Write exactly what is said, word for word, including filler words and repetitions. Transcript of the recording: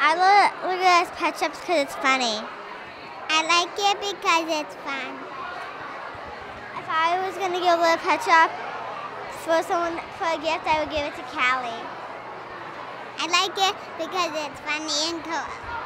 I love Littlest Pet Shop because it's funny. I like it because it's fun. If I was going to give Littlest Pet Shop for someone for a gift, I would give it to Callie. I like it because it's funny and cool.